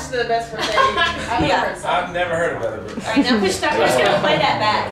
version of the best birthday I've ever heard. I've never heard of that. All right, now we're just gonna play that back.